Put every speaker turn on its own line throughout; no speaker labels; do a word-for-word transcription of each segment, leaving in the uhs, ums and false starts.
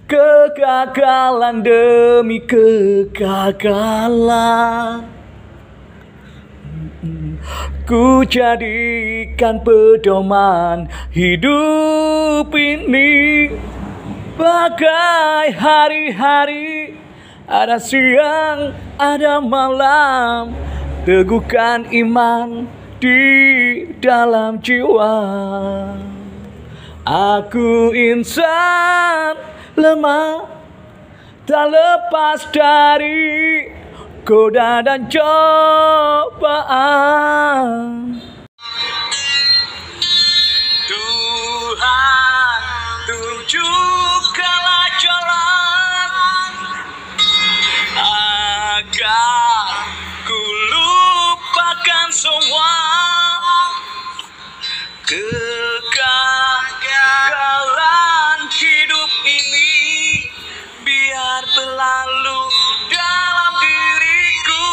Kegagalan demi kegagalan, ku jadikan pedoman hidup ini. Bagai hari-hari, ada siang, ada malam, teguhkan iman di dalam jiwa. Aku insan lemah, tak lepas dari goda dan cobaan. Tuhan, tunjukkanlah jalan agar ku lupakan semua kegagalan hidup ini. Biar berlalu dalam diriku.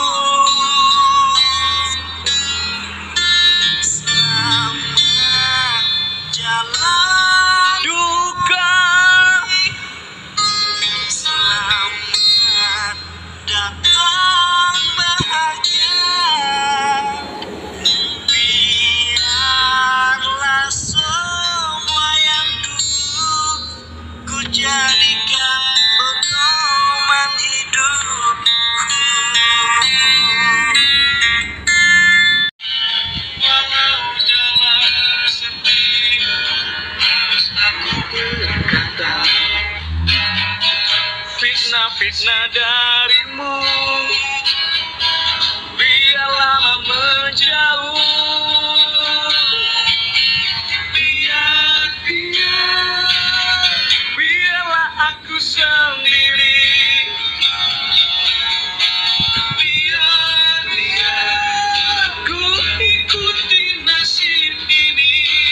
Selamat jalan duka, selamat datang bahagia. Biarlah semua yang dulu ku jadikan pedoman hidupku. Walau jalan sepi, harus aku berkata, fitnah-fitnah darimu biar lama menjauh. Biar, biar, biarlah aku sendiri. Biar, biar ku ikuti nasib ini.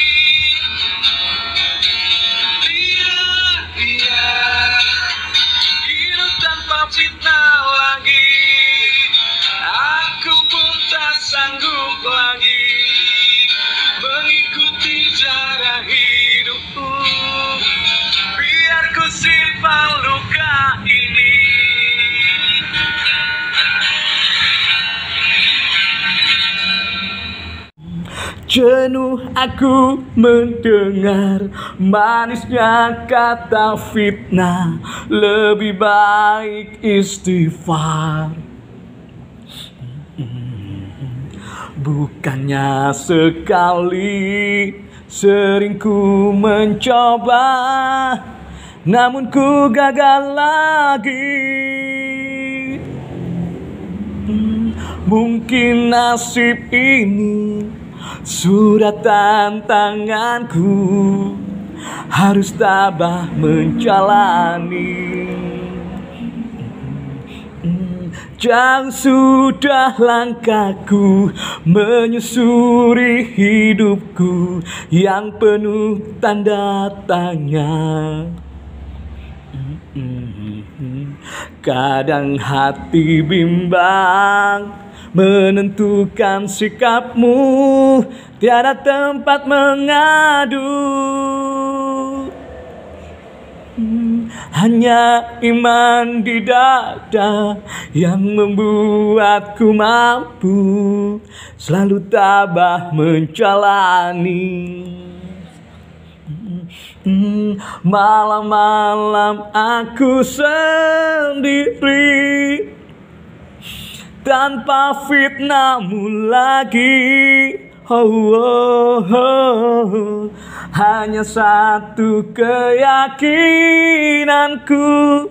Biar, biar hidup tanpa fitnah lagi. Aku pun tak sanggup lagi mengikuti cara hidupku. Biar ku simpan luka ini. Jenuh aku mendengar manisnya kata fitnah. Lebih baik istighfar. Bukannya sekali sering ku mencoba, namun ku gagal lagi. Mungkin nasib ini sudah tantanganku, harus tabah menjalani. Jauh sudah langkahku menyusuri hidupku yang penuh tanda tanya. Kadang hati bimbang menentukan sikapmu, tiada tempat mengadu. Hanya iman di dada yang membuatku mampu selalu tabah menjalani. Malam-malam aku sendiri tanpa fitnahmu lagi. Oh, oh, oh. Hanya satu keyakinanku,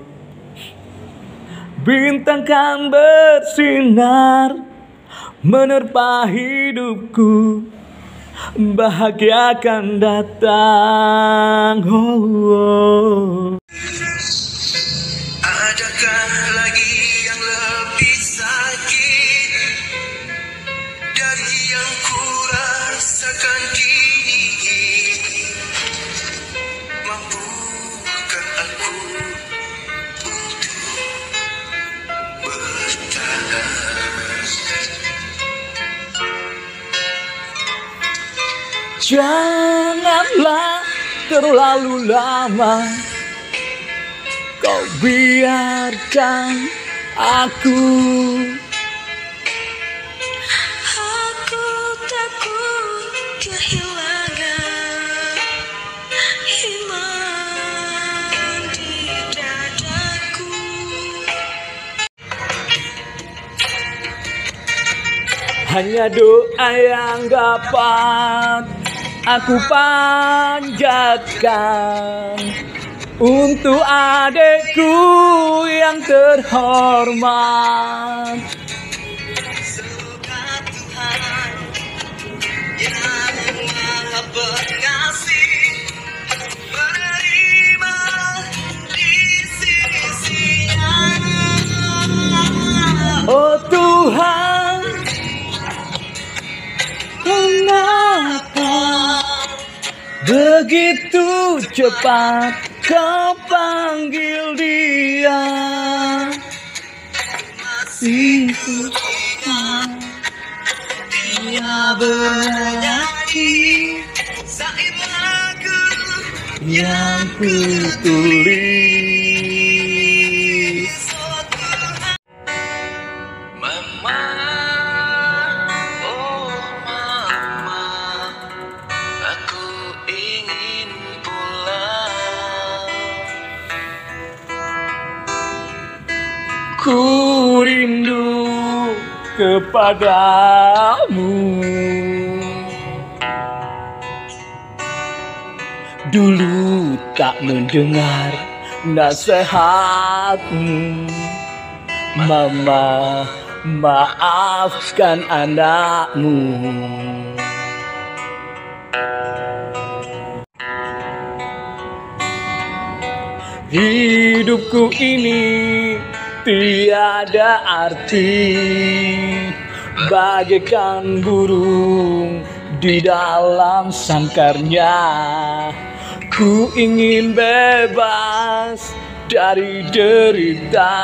bintang kan bersinar menerpa hidupku, bahagia akan datang. Oh, oh.
Adakah lagi yang lebih sakit dari yang ku rasakan kini? Mampukah aku untuk bertahan?
Janganlah terlalu lama kau biarkan aku.
Aku takut kehilangan iman di dadaku.
Hanya doa yang dapat aku panjatkan untuk adekku yang terhormat.
Semoga Tuhan yang maha pengasih menerima di sisinya.
Oh Tuhan, mengapa begitu cepat kau panggil dia? Masih dia bernyanyi
Saat lagu
yang kutulis.
Mama, oh mama, aku ingin pulang.
Ku rindu kepadamu. Dulu tak mendengar nasihatmu, Mama, maafkan anakmu. Hidupku ini tiada arti, bagaikan burung di dalam sangkarnya. Ku ingin bebas dari derita.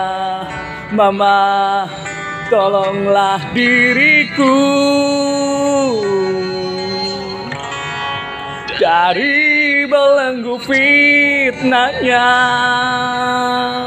Mama, tolonglah diriku dari belenggu fitnahnya.